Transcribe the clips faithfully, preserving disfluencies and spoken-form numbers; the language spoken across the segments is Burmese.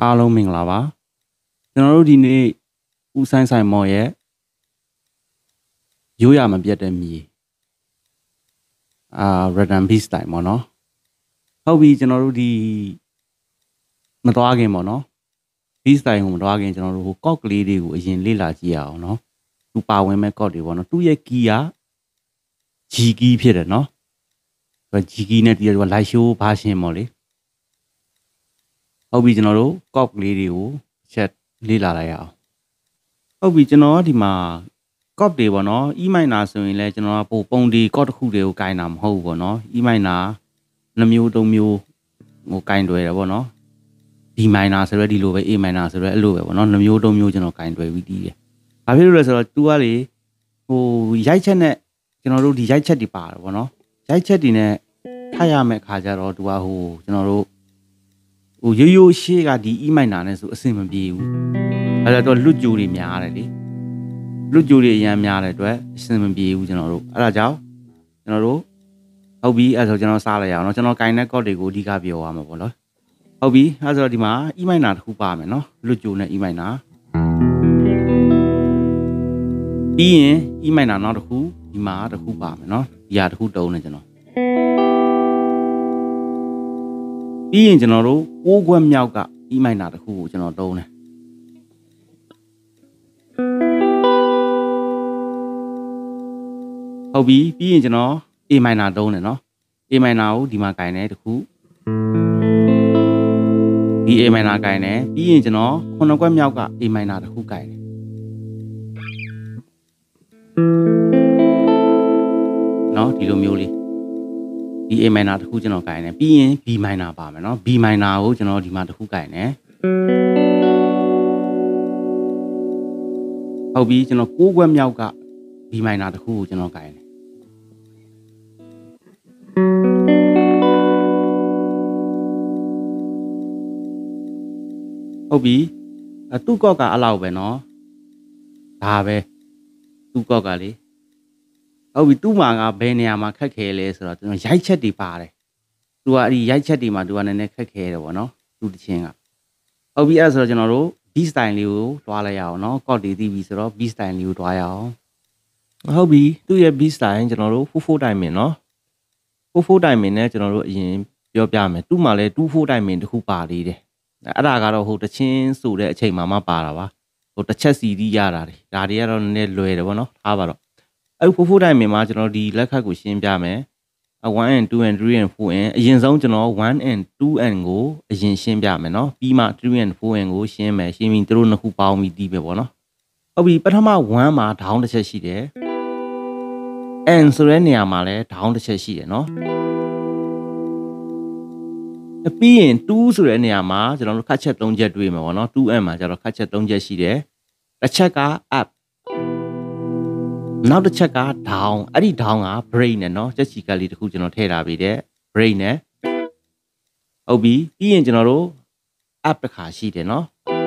အားလုံးမင်္ဂလာပါကျွန်တော်တို့ဒီနေ့ဦးဆိုင်ဆိုင်မော်ရဲ့ရိုးရမပြတ်တဲ့မြေအာ Redden Beast တိုင်ပေါ့နော်ဟုတ်ပြီကျွန်တော်တို့ဒီမသွားခင်ပေါ့နော် Beast တိုင်ကိုမသွားခင်ကျွန်တော်တို့ဟို cock ကလေးတွေကိုအရင်လေ့လာကြည့်ရအောင်နော်သူပါဝင်မဲ့ cock တွေပေါ့နော်သူ့ရဲ့ key က G key ဖြစ်တယ်နော်ဆိုတော့ G key နဲ့ဒီက light show version ပေါ့လေဟုတ်ပြီကျွန်တော်တို့ cock ကလေးတွေကိုချက်လေ့လာလိုက်ရအောင်ဟုတ်ပြီကျွန်တော်ဒီမှာ cock တွေပေါ့နော် E minor ဆိုရင်လည်းကျွန်တော်ကပိုပုံဒီ cock တစ်ခုတွေကိုကင်တာမဟုတ်ဘူးပေါ့နော် E minor နှစ်မျိုးသုံးမျိုးဟိုကင်တွယ်တယ်ပေါ့နော် D minor ဆိုရဲဒီလိုပဲ A minor ဆိုရဲအဲ့လိုပဲပေါ့နော်နှစ်မျိုးသုံးမျိုးကျွန်တော်ကင်တွယ်ပြီးတီးတယ်ဘာဖြစ်လို့လဲဆိုတော့ तू ကလေဟိုရိုက်ချက်နဲ့ကျွန်တော်တို့ဒီရိုက်ချက်တွေပါတယ်ပေါ့နော်ရိုက်ချက်တွေနဲ့ထပ်ရမယ့်ခါကျတော့ तू ကဟိုကျွန်တော်တို့ဟိုရိုးရိုးရှေ့ကဒီ E minor နဲ့ဆိုအဆင်မပြေဘူးအဲ့တော့လွတ်ကြိုတွေများတယ်လေလွတ်ကြိုတွေအများများတဲ့အတွက်အဆင်မပြေဘူးကျွန်တော်တို့အဲ့ဒါကြောင့်ကျွန်တော်တို့ဟုတ်ပြီအဲ့ဆိုကျွန်တော်စားလိုက်ရအောင်เนาะကျွန်တော်ကင်တဲ့ code တွေကိုအဓိကပြောရမှာပေါ့နော်ဟုတ်ပြီအဲ့ဆိုတော့ဒီမှာ E minor တစ်ခုပါမယ်เนาะလွတ်ကြိုနဲ့ E minor ပြီးရင် E minor နောက်တစ်ခုဒီမှာတစ်ခုပါမယ်เนาะဒီဟာတစ်ခုတုံးနေကျွန်တော်ပြီးရင်ကျွန်တော်တို့ကိုးခွက်မြောက်က E minor တစ်ခုကိုကျွန်တော်တုံးတယ်ဟုတ်ပြီပြီးရင်ကျွန်တော် A minor တုံးတယ်เนาะ A minor ကိုဒီမှာကင်တယ်တစ်ခုဒီ A minor ကင်တယ်ပြီးရင်ကျွန်တော်ခုနှစ်ခွက်မြောက်က A minor တစ်ခုကင်တယ်เนาะဒီလိုမျိုးလေးဒီ A minor တစ်ခုကျွန်တော်ကင်တယ်ပြီးရင် B minor ပါမယ်เนาะ B minor ကိုကျွန်တော်ဒီမှာတစ်ခုကင်တယ်ဟုတ်ပြီကျွန်တော်ကိုးခွက်မြောက်က B minor တစ်ခုကိုကျွန်တော်ကင်တယ်ဟုတ်ပြီအတူကော့ကအလောက်ပဲเนาะဒါပဲသူ့ကော့ကလေဟုတ်ပြီသူ့မှာကဘယ်နေရာမှာခက်ခဲလဲဆိုတော့ကျွန်တော်ရိုက်ချက်တွေပါတယ်သူကအဲ့ဒီရိုက်ချက်တွေမှာသူကနည်းနည်းခက်ခဲတယ်ပေါ့နော်သူတချင်းကဟုတ်ပြီအဲ့ဆိုတော့ကျွန်တော်တို့ B style လေးကိုတွားလိုက်ရအောင်နော်ကော့တွေသိပြီဆိုတော့ B style လေးကိုတွားရအောင်ဟုတ်ပြီသူ့ရဲ့ B style ကျွန်တော်တို့four four တိုင်မင်နော်four four တိုင်မင်နဲ့ကျွန်တော်တို့အရင်ပြောပြမယ်သူ့မှာလည်းtwo four တိုင်မင်တစ်ခုပါသေးတယ်အဲ့ဒါကတော့ဟိုတချင်းဆိုတဲ့အချိန်မှာမှပါတာပါဟိုတစ်ချက်စီတီးရတာတွေဒါတွေကတော့နည်းနည်းလွယ်တယ်ပေါ့နော်ထားပါတော့အဲ့four fourတိုင်မင်မှာကျွန်တော်ဒီလက်ခတ်ကိုရှင်းပြမယ်one and two and three and four and အရင်ဆုံးကျွန်တော်one and two and ကိုအရင်ရှင်းပြမယ်နော်ပြီးမှthree and four and ကိုရှင်းမယ်ရှင်းပြီးသူတို့နှစ်ခုပေါင်းပြီးတီးပဲပေါ့နော်ဟုတ်ပြီပထမoneမှာ down တစ်ချက်ရှိတယ် and ဆိုတဲ့နေရာမှာလည်း down တစ်ချက်ရှိတယ်နော်ပြီးရင်twoဆိုတဲ့နေရာမှာကျွန်တော်တို့ခတ်ချက်သုံးချက်တွေ့မှာပေါ့နော် two and မှာကျတော့ခတ်ချက်သုံးချက်ရှိတယ်တစ်ချက်က up နောက်တစ်ချက်က down အဲ့ဒီ down က break နဲ့เนาะချက်ချီကလေးတစ်ခုကျွန်တော်ထည့်ထားပြီးတဲ့ break နဲ့ဟုတ်ပြီပြီးရင်ကျွန်တော်တို့ up တစ်ခါရှိတယ်เนาะ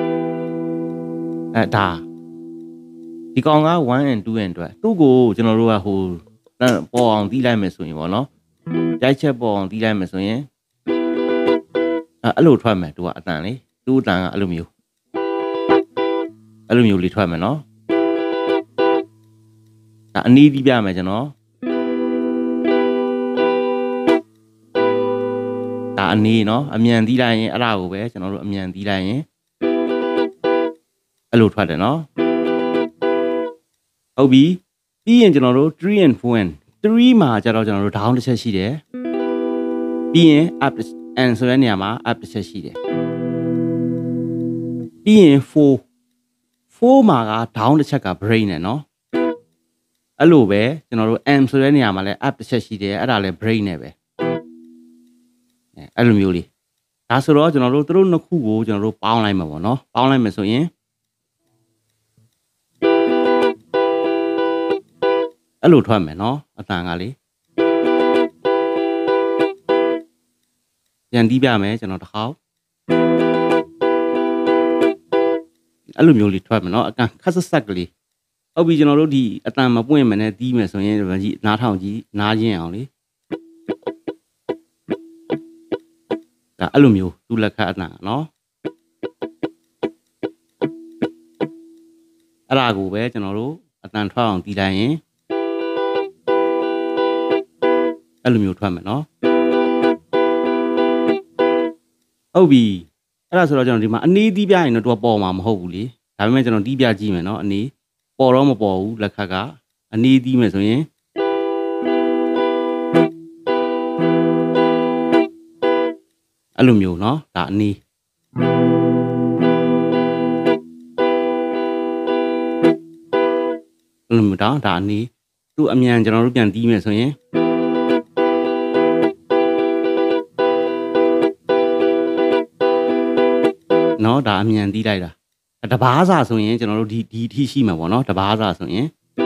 အဲဒါဒီကောင်ကone and two and အတွက်သူ့ကိုကျွန်တော်တို့ကဟိုပေါ်အောင်တီးလိုက်မယ်ဆိုရင်ပေါ့เนาะရိုက်ချက်ပေါ်အောင်တီးလိုက်မယ်ဆိုရင်အဲအဲ့လိုထွက်မယ်သူကအတန်လေသူ့အတန်ကအဲ့လိုမျိုးအဲ့လိုမျိုးလေးထွက်မယ်เนาะဒါအနည်းပြီးပြမယ်ကျွန်တော်ဒါအနည်းเนาะအမြန်တီးလိုက်ရင်အဲ့ဒါကိုပဲကျွန်တော်တို့အမြန်တီးလိုက်ရင်အဲ့လိုထွက်တယ်เนาะဟုတ်ပြီပြီးရင်ကျွန်တော်တို့ three and four and three မှာကျတော့ကျွန်တော်တို့ down တစ်ချက်ရှိတယ်ပြီးရင် up and ဆိုတဲ့နေရာမှာ up တစ်ချက်ရှိတယ်ပြီးရင်four fourမှာက down တစ်ချက်က break နဲ့เนาะအဲ့လိုပဲကျွန်တော်တို့ m ဆိုတဲ့နေရာမှာလည်း up တစ်ချက်ရှိတယ်အဲ့ဒါလည်း break နဲ့ပဲအဲ့လိုမျိုးလေးဒါဆိုတော့ကျွန်တော်တို့တို့နှစ်ခုကိုကျွန်တော်တို့ပေါင်းလိုက်မှာပေါ့နော်ပေါင်းလိုက်မယ်ဆိုရင်အဲ့လိုထွက်မယ်နော်အတန်ကလေးပြန်တီးပြမယ်ကျွန်တော်တစ်ခေါက်အဲ့လိုမျိုးလေးထွက်မယ်နော်အကန်ခက်ဆက်ဆက်ကလေးဟုတ်ပြီကျွန်တော်တို့ဒီအတန်မပွင့်မနဲ့တီးမယ်ဆိုရင်ဒီနားထောင်ကြည့်နားချင်းအောင်လေဒါအဲ့လိုမျိုးသူ့လက်ခတ်အတန်နော်အဲ့ဒါကိုပဲကျွန်တော်တို့အတန်ထွက်အောင်တီးလိုက်ရင်အဲ့လိုမျိုးထွက်မယ်နော်ဟုတ်ပြီအဲ့ဒါဆိုတော့ကျွန်တော်ဒီမှာအနေတီးပြရင်တော့သူကပေါ်မှာမဟုတ်ဘူးလေဒါပေမဲ့ကျွန်တော်တီးပြကြည့်မယ်နော်အနေပေါ်တော့မပေါ်ဘူးလက်ခတ်ကအနေတီးမယ်ဆိုရင်အဲ့လိုမျိုးနော်ဒါအနေအဲ့လိုမျိုးတော့ဒါအနေသူ့အမြန်ကျွန်တော်တို့ပြန်တီးမယ်ဆိုရင်နော်ဒါအမြန်တီးလိုက်တာတဘာစာဆိုရင်ကျွန်တော်တို့ဒီဒီထိရှိမှာပေါ့နော်တဘာစာဆိုရင်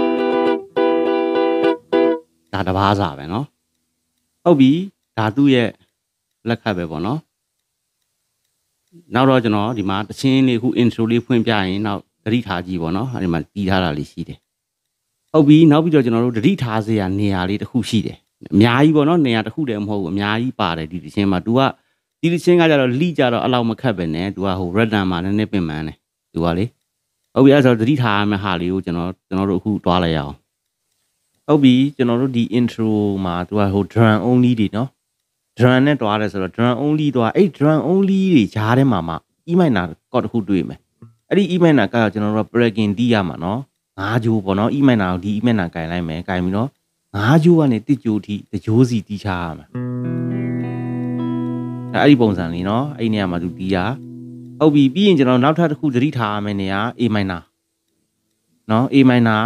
ဒါတဘာစာပဲနော်ဟုတ်ပြီဒါသူ့ရဲ့လက်ခတ်ပဲပေါ့နော်နောက်တော့ကျွန်တော်ဒီမှာတချင်းလေးခု intro လေးဖွင့်ပြရင်နောက်သတိထားကြည့်ပေါ့နော်အဲဒီမှာတီးထားတာလေးရှိတယ်ဟုတ်ပြီနောက်ပြီးတော့ကျွန်တော်တို့သတိထားစရာနေရာလေးတစ်ခုရှိတယ်အများကြီးပေါ့နော်နေရာတစ်ခုတည်းမဟုတ်ဘူးအများကြီးပါတယ်ဒီတချင်းမှာ तू ကဒီတချင်းကကြတော့လိကြတော့အလောက်မခတ်ပဲနဲ့ तू ကဟို redden မှာနည်းနည်းပင်ပန်းတယ် तू ကလေဟုတ်ပြီအဲ့ဆိုသတိထားရမယ့်ဟာလေးကိုကျွန်တော်ကျွန်တော်တို့အခုတွားလိုက်ရအောင်ဟုတ်ပြီကျွန်တော်တို့ဒီ intro မှာ तू ကဟို drum only တွေနော် drum နဲ့တွားတယ်ဆိုတော့ drum only တွားအဲ့ drum only တွေဂျားထဲမှာမှ E minor ကော့တစ်ခုတွေ့မယ်အဲ့ဒီ E minor ကကျွန်တော်တို့ plugin တီးရမှာနော်ငါးကြိုးပေါ့နော် E minor ကိုဒီ E minor ကင်လိုက်မယ်ကင်ပြီးတော့ငါးကြိုးကနေတစ်ကြိုးထိတကြိုးစီတီးချရမှာအဲ့ဒီပုံစံလေးနော်အဲ့ဒီနေရာမှာသူတီးရဟုတ်ပြီပြီးရင်ကျွန်တော်နောက်ထပ်တစ်ခုသတိထားရမယ့်နေရာ A minor နော် A minor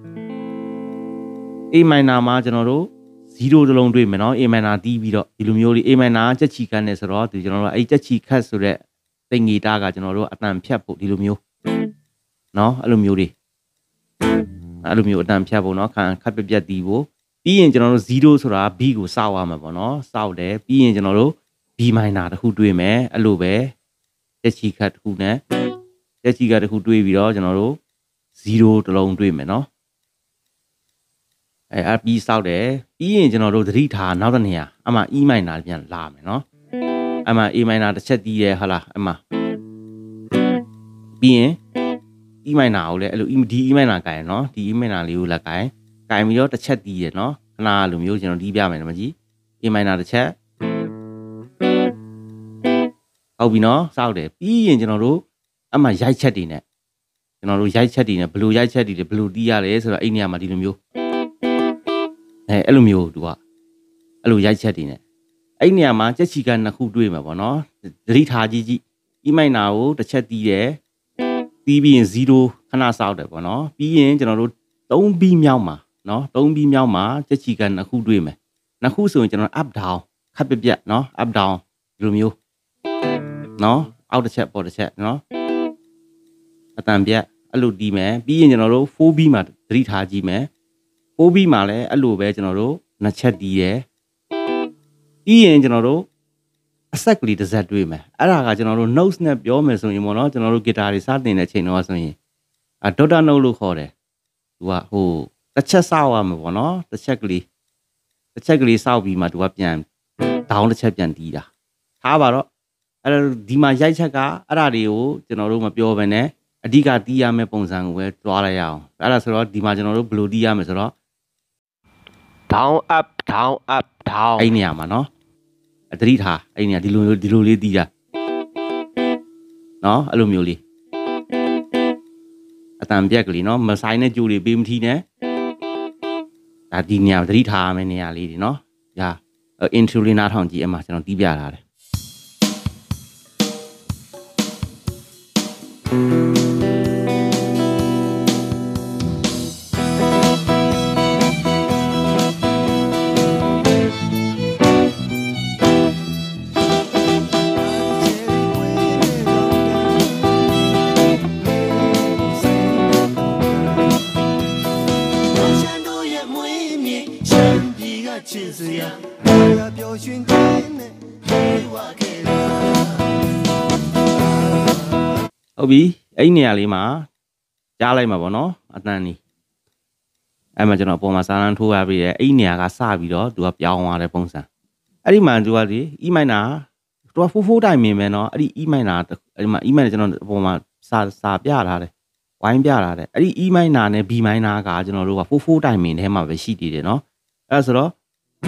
A minor မှာကျွန်တော်တို့zero တလုံးတွေ့မယ်နော် A minor တီးပြီးတော့ဒီလိုမျိုးလေး A minor ကြက်ချီခတ်နေဆိုတော့ဒီကျွန်တော်တို့အဲ့ကြက်ချီခတ်ဆိုတဲ့တိမ်ဂီတာကကျွန်တော်တို့အတန်ဖြတ်ဖို့ဒီလိုမျိုးနော်အဲ့လိုမျိုးတွေအဲ့လိုမျိုးအတန်ဖြတ်ဖို့နော်ခံခတ်ပြပြတ်တီးဖို့ပြီးရင်ကျွန်တော်တို့zeroဆိုတာ B ကိုစောက်ရမှာပေါ့နော်စောက်တယ်ပြီးရင်ကျွန်တော်တို့ B minor တခုတွေ့မယ်အဲ့လိုပဲကြက်ချီခတ်တခုနဲ့ကြက်ချီခတ်တခုတွေ့ပြီးတော့ကျွန်တော်တို့zero တလုံးတွေ့မယ်နော်အဲအပြီးစောက်တယ်ပြီးရင်ကျွန်တော်တို့သတိထားနောက်တစ်နေရာအမှ E minor ပြန်လာမယ်နော်အမှ A minor တစ်ချက်တီးရဲဟုတ်လားအမှပြီးရင် E minor ကိုလည်းအဲ့လိုဒီ E minor ကင်နော်ဒီ E minor လေးကိုလက်ကင်ကင်ပြီးတော့တစ်ချက်တီးရဲနော်ခဏလိုမျိုးကျွန်တော်တီးပြမယ်နော်မကြီး A minor တစ်ချက်ဟုတ်ပြီနော်စောက်တယ်ပြီးရင်ကျွန်တော်တို့အမှရိုက်ချက်တွေနဲ့ကျွန်တော်တို့ရိုက်ချက်တွေနဲ့ဘယ်လိုရိုက်ချက်တွေလဲဘယ်လိုတီးရလဲဆိုတော့အဲ့နေရာမှာဒီလိုမျိုးအဲအဲ့လိုမျိုးသူကအဲ့လိုရိုက်ချက်တွေနဲ့အဲ့နေရာမှာကြက်ချီကနှစ်ခုတွေ့မှာပေါ့နော်သတိထားကြည့်ကြည့် E minor ကိုတစ်ချက်တီးတယ်တီးပြီးရင်zeroခဏစောက်တယ်ပေါ့နော်ပြီးရင်ကျွန်တော်တို့သုံးဘီမြောက်မှာနော်သုံးဘီမြောက်မှာကြက်ချီကနှစ်ခုတွေ့မယ်နှစ်ခုဆိုရင်ကျွန်တော် up down ခပ်ပြပြနော် up down ဒီလိုမျိုးနော်အောက်တစ်ချက်ပေါ်တစ်ချက်နော်အတန်ပြတ်အဲ့လိုတီးမယ်ပြီးရင်ကျွန်တော်တို့ four B မှာသတိထားကြည့်မယ် four B မှာလည်းအဲ့လိုပဲကျွန်တော်တို့နှစ်ချက်တီးတယ်ပြီးရင်ကျွန်တော်တို့အဆက်ကလေးတစ်စက်တွေ့မယ်အဲ့ဒါကကျွန်တော်တို့ notes နဲ့ပြောမယ်ဆိုရင်ပေါ့နော်ကျွန်တော်တို့ guitar တွေစတင်တဲ့အချိန်တော့ဆိုရင်အ dotted note လို့ခေါ်တယ်သူကဟိုတစ်ချက်စောက်ရမှာပေါ့နော်တစ်ချက်ကလေးတစ်ချက်ကလေးစောက်ပြီးမှသူကပြန် down တစ်ချက်ပြန်တီးတာထားပါတော့အဲ့ဒီမှာရိုက်ချက်ကအဲ့ဒါတွေကိုကျွန်တော်တို့မပြောဘဲနဲ့အဓိကတီးရမယ့်ပုံစံကိုပဲတွားလိုက်ရအောင်အဲ့ဒါဆိုတော့ဒီမှာကျွန်တော်တို့ဘယ်လိုတီးရမလဲဆိုတော့ down up down up down အဲ့နေရာမှာနော်အသတိထားအဲ့နေရာဒီလိုဒီလိုလေးတီးတာနော်အဲ့လိုမျိုးလေးအတန်ပြက်ကလေးနော်မဆိုင်နဲ့ကြိုးတွေပေးမထီးနဲ့ဒါဒီနေရာသတိထားရမယ့်နေရာလေးတွေနော်ညာ intro လေးနားထောင်ကြည့်အမှကျွန်တော်တီးပြထားတယ်ဟုတ်ပြီအဲ့ဒီနေရာလေးမှာကြားလိုက်မှာပေါ့နော်အတန်ကြီးအဲ့မှာကျွန်တော်အပေါ်မှာစာလန်းထိုးရပြီးရဲ့အဲ့ဒီနေရာကစပြီးတော့သူကပြောင်းသွားတဲ့ပုံစံအဲ့ဒီမှာသူကဒီ E minor သူက four four တိုင်မြင်မယ်နော်အဲ့ဒီ E minor အဲ့ဒီမှာ E minor ကျွန်တော်အပေါ်မှာစာစာပြထားတယ်ဝိုင်းပြလာတဲ့အဲ့ဒီ E minor နဲ့ B minor ကကျွန်တော်တို့က four four တိုင်မင်ထဲမှာပဲရှိတည်တယ်နော်အဲ့ဆိုတော့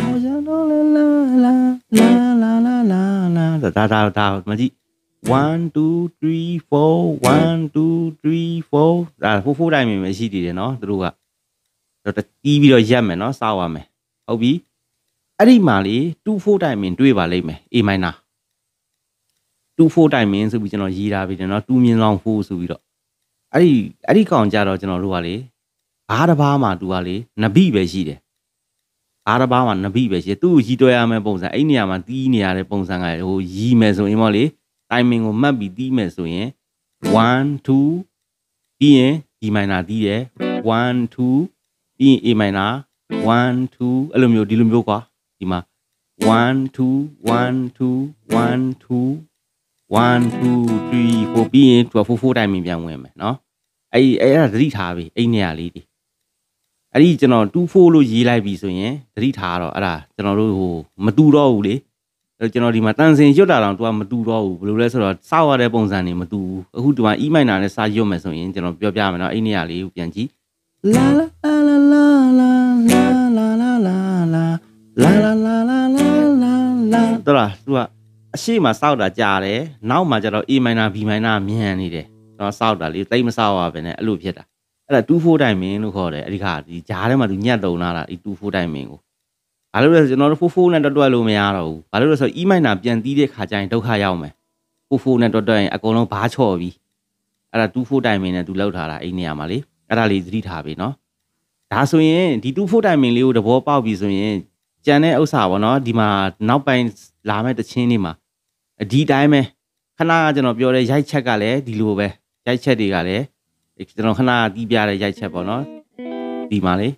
ဒါဒါဒါမကြည့်one two three four one two three four ဒါ four four တိုင်မင်ပဲရှိတည်တယ်နော်သူတို့ကတော့တီးပြီးတော့ရက်မယ်နော်စောက်ရမယ်ဟုတ်ပြီအဲ့ဒီမှာလေtwo four တိုင်မင်တွေးပါလိမ့်မယ် A minor two four တိုင်မင်ဆိုပြီးကျွန်တော်ရေးထားပြီးတယ်နော်twoမြင်းလောင်းfourဆိုပြီးတော့အဲ့ဒီအဲ့ဒီကောင်ကြတော့ကျွန်တော်တို့ကလေဘားတစ်ပါးမှာသူကလေနဘိပဲရှိတယ်ဘားတစ်ပါးမှာနဘိပဲရှိတယ်သူ့ကိုကြီးတွဲရမယ့်ပုံစံအဲ့နေရာမှာတီးနေရတဲ့ပုံစံကဟိုရီးမယ်ဆိုရင်ပေါ့လေတိုင်မင်ကိုမှတ်ပြီးတီးမယ်ဆိုရင်one two ပြီးရင် D minor တီးတယ်one two ပြီးရင် A minor one two အဲ့လိုမျိုးဒီလိုမျိုးကွာဒီမှာone two one two one two one two three four ပြီးရင်သူကfour fourတိုင်မင်ပြန်ဝင်မယ်နော်အဲ့အဲ့ဒါသတိထားပြီအဲ့နေရာလေးဒီအဲ့ဒီကျွန်တော်two fourလို့ရေးလိုက်ပြီဆိုရင်သတိထားတော့အဲ့ဒါကျွန်တော်တို့ဟိုမတူတော့ဘူးလေကျွန်တော်ဒီမှာတန်စင်ရွတ်တာတော့သူကမတူတော့ဘူးဘယ်လိုလဲဆိုတော့စောက်ရတဲ့ပုံစံတွေမတူဘူးအခုဒီမှာ E minor နဲ့စာရွတ်မယ်ဆိုရင်ကျွန်တော်ပြောပြမယ်နော်အဲ့နေရာလေးကိုပြန်ကြည့်လာလာလာလာလာလာလာလာလာလာလာလာလာလာလာလာတော်လားသူကအရှိမစောက်တာကြားတယ်နောက်မှကျတော့ A minor B minor မြန်နေတယ်တော့စောက်တာလေတိတ်မစောက်ရပဲနဲ့အဲ့လိုဖြစ်တာအဲ့ဒါtwo fourတိုင်မင်လို့ခေါ်တယ်အဲ့ဒီခါဒီကြားထဲမှာသူညက်တုံလာတာဒီtwo fourတိုင်မင်ကိုဘာလို့လဲဆိုကျွန်တော်တို့four fourနဲ့တွတ်တွတ်လို့မရတော့ဘူးဘာလို့လဲဆို E minor ပြန်တီးတဲ့ခါကျရင်ဒုက္ခရောက်မယ်four fourနဲ့တွတ်တွတ်ရင်အကုန်လုံးဘားချော့ပြီအဲ့ဒါtwo fourတိုင်မင်နဲ့သူလောက်ထားတာအဲ့နေရာမှာလေအဲ့ဒါလေးသတိထားပြီနော်ဒါဆိုရင်ဒီtwo fourတိုင်မင်လေးကိုသဘောပေါက်ပြီဆိုရင်ကြံတဲ့ဥစ္စာပေါ့နော်ဒီမှာနောက်ပိုင်းလာမဲ့တချင်းတွေမှာဒီတိုင်းပဲခဏကကျွန်တော်ပြောတဲ့ရိုက်ချက်ကလည်းဒီလိုပဲရိုက်ချက်တွေကလည်းကျွန်တော်ခဏတီးပြတဲ့ရိုက်ချက်ပေါ့နော်ဒီမှာလေ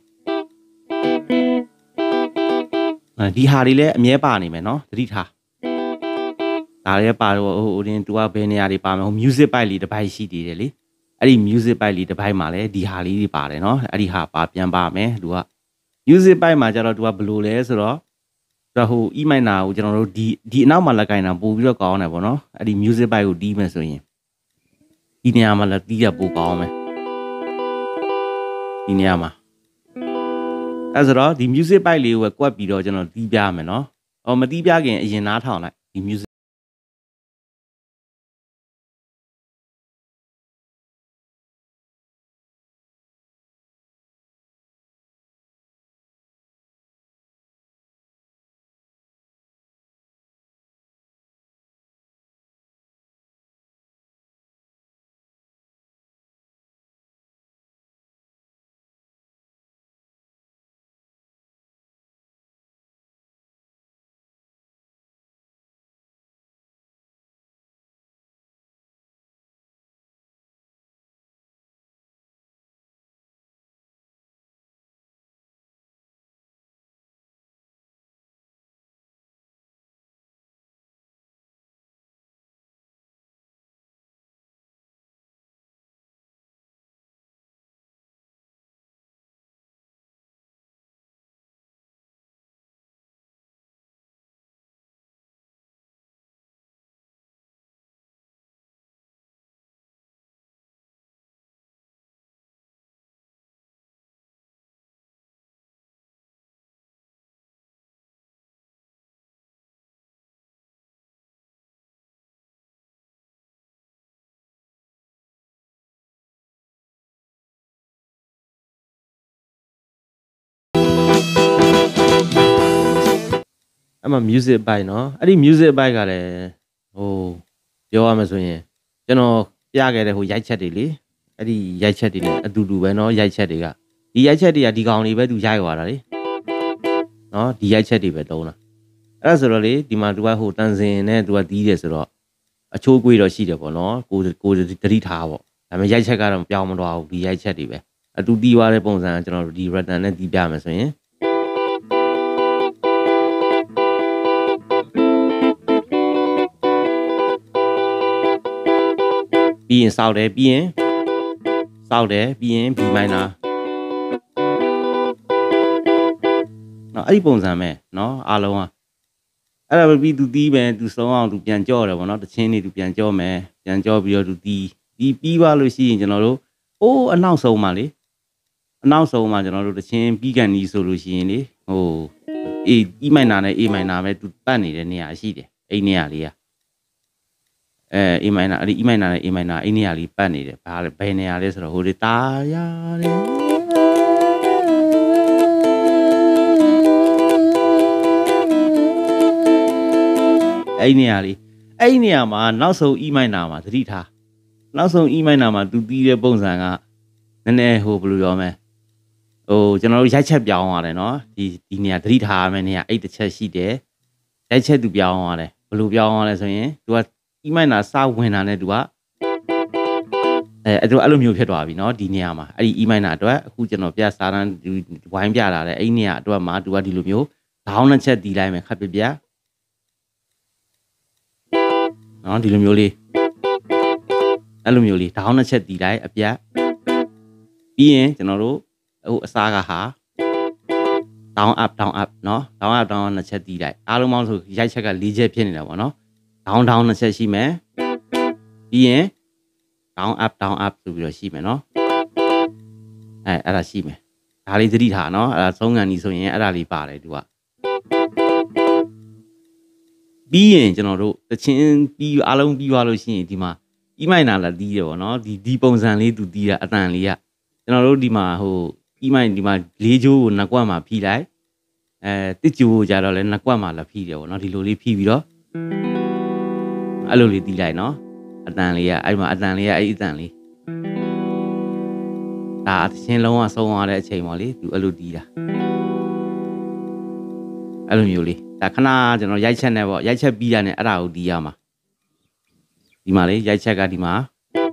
ဒီဟာတွေလည်းအမြဲပါနေမယ်နော်သတိထားဒါလည်းပါတော့ဟိုအရင်သူကဘယ်နေရာတွေပါမယ်ဟို music bite လေးတစ်ပိုက်ရှိသေးတယ်လေအဲ့ဒီ music bite လေးတစ်ပိုက်မှာလည်းဒီဟာလေးတွေပါတယ်နော်အဲ့ဒီဟာပါပြန်ပါမယ်သူက music bite မှာကျတော့သူကဘယ်လိုလဲဆိုတော့ဒါဟို E minor ကိုကျွန်တော်တို့ဒီဒီအနောက်မှာလက်ကင်တာပို့ပြီးတော့ကောင်းတယ်ပေါ့နော်အဲ့ဒီ music bite ကိုတီးမယ်ဆိုရင်ဒီနေရာမှာလည်းတီးရပို့ကောင်းမယ်ဒီနေရာမှာအဲ့ဆိုတော့ဒီ music bite လေးကိုကွက်ပြီးတော့ကျွန်တော်တီးပြမယ်နော်။အော်မတီးပြခင်အရင်နားထောင်လိုက်ဒီ music အဲ့မှာ music bite เนาะအဲ့ဒီ music bite ကလည်းဟိုပြောရမှာဆိုရင်ကျွန်တော်ပြခဲ့တဲ့ဟိုရိုက်ချက်တွေလေအဲ့ဒီရိုက်ချက်တွေလည်းအတူတူပဲเนาะရိုက်ချက်တွေကဒီရိုက်ချက်တွေကဒီကောင်တွေပဲသူရိုက်သွားတာလေเนาะဒီရိုက်ချက်တွေပဲတုံးတာအဲ့ဒါဆိုတော့လေဒီမှာသူကဟိုတန်စင်နဲ့သူကတီးတယ်ဆိုတော့အချိုးကွေးတော့ရှိတယ်ပေါ့เนาะကိုကိုတတိထားပေါ့ဒါပေမဲ့ရိုက်ချက်ကတော့ပြောင်းမသွားဘူးဒီရိုက်ချက်တွေပဲအတူတီးသွားတဲ့ပုံစံကကျွန်တော်တို့ဒီ return နဲ့တီးပြမယ်ဆိုရင်ပြီးရင်စောက်တယ်ပြီးရင်စောက်တယ်ပြီးရင် B minor เนาะအဲ့ဒီပုံစံပဲเนาะအားလုံးอ่ะအဲ့ဒါပဲပြီးသူတီးပဲသူဆုံးအောင်သူပြန်ကြော့တယ်ပေါ့เนาะတချင်းနေသူပြန်ကြော့မယ်ပြန်ကြော့ပြီးတော့သူတီးဒီပြီးပါလို့ရှိရင်ကျွန်တော်တို့ဟဟိုးအနောက်ဆုံးမှာလေအနောက်ဆုံးမှာကျွန်တော်တို့တချင်းပြီးကန်ကြီးဆိုလို့ရှိရင်လေဟိုအေး E minor နဲ့ A minor ပဲသူပတ်နေတဲ့နေရာရှိတယ်အဲ့နေရာလေးကအဲ A minor အဲ့ဒီ E minor နဲ့ A minor အဲ့နေရာလေးပတ်နေတယ်ဘာလဲဘယ်နေရာလဲဆိုတော့ဟိုဒီတာရတယ်အဲ့နေရာလေးအဲ့နေရာမှာနောက်ဆုံး E minor မှာသတိထားနောက်ဆုံး E minor မှာသူတီးတဲ့ပုံစံကနည်းနည်းဟိုဘယ်လိုပြောမလဲဟိုကျွန်တော်တို့ရိုက်ချက်ပြောင်းသွားတယ်နော်ဒီဒီနေရာသတိထားရမယ့်နေရာအဲ့တစ်ချက်ရှိတယ်ရိုက်ချက်သူပြောင်းသွားတယ်ဘယ်လိုပြောင်းသွားလဲဆိုရင်သူက E minor စဝင်တာနဲ့သူကအဲအဲ့လိုမျိုးဖြစ်သွားပြီနော်ဒီနေရာမှာအဲ့ဒီ E minor အတွက်အခုကျွန်တော်ပြစာတန်းဝိုင်းပြလာတယ်အဲ့နေရာအတွက်မှာသူကဒီလိုမျိုးဒေါင်းတစ်ချက်တီးလိုက်မယ်ခပ်ပြပြနော်ဒီလိုမျိုးလေးအဲ့လိုမျိုးလေးဒေါင်းတစ်ချက်တီးလိုက်အပြတ်ပြီးရင်ကျွန်တော်တို့ဟိုအစားကဟာ down up down up နော် down up down နှစ်ချက်တီးလိုက်အားလုံးပေါင်းဆိုရိုက်ချက်က၄ချက်ဖြစ်နေတာပေါ့နော် down down နှစ်ချက်ရှိမယ်ပြီးရင် down up down up ဆိုပြီးတော့ရှိမယ်နော်အဲအဲ့ဒါရှိမယ်ဒါလေးသတိထားနော်အဲ့ဒါသုံးကန်ကြီးဆိုရင်အဲ့ဒါလေးပါတယ်သူကပြီးရင်ကျွန်တော်တို့တချင်းပြီးအားလုံးပြီးသွားလို့ရှိရင်ဒီမှာ E minor လာတီးတယ်ပေါ့နော်ဒီဒီပုံစံလေးသူတီးတာအတန်လေးကကျွန်တော်တို့ဒီမှာဟို E minor ဒီမှာလေးချိုးကိုနှစ်ကွက်မှာဖိလိုက်အဲတစ်ချိုးကိုကြတော့လဲနှစ်ကွက်မှာလာဖိတယ်ပေါ့နော်ဒီလိုလေးဖိပြီးတော့အဲ့လိုလေးတီးလိုက်နော်အတန်လေးကအဲ့မှာအတန်လေးကအဲ့အတန်လေးဒါအချင်းလုံးဝဆုံးသွားတဲ့အချိန်ပေါ့လေသူအဲ့လိုတီးတာအဲ့လိုမျိုးလေးဒါခဏကျွန်တော်ရိုက်ချက်နဲ့ပေါ့ရိုက်ချက်ပြီးတာနဲ့အဲ့ဒါကိုတီးရမှာဒီမှာလေရိုက်ချက်ကဒီမှာ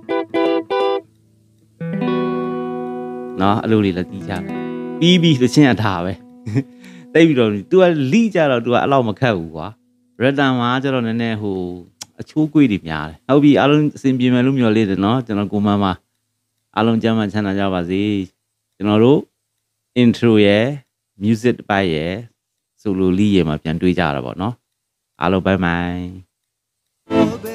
နော်အဲ့လိုလေးလည်းတီးချပြီးပြီးသချင်းအထားပဲတိတ်ပြီးတော့ तू ကလိကြတော့ तू ကအဲ့လောက်မခက်ဘူးကွာ Redden မှာကျတော့နည်းနည်းဟိုအချိုးကွေးတွေများတယ်ဟုတ်ပြီအားလုံးအဆင်ပြေမယ်လို့မျှော်လင့်တယ်နော်ကျွန်တော်ကိုမန်းမှာအားလုံးကြမ်းမှချမ်းသာကြပါစေကျွန်တော်တို့ intro ရယ် music ပိုင်းရယ် solo လေးရယ်မှာပြန်တွေးကြတာပေါ့နော်အားလုံး bye bye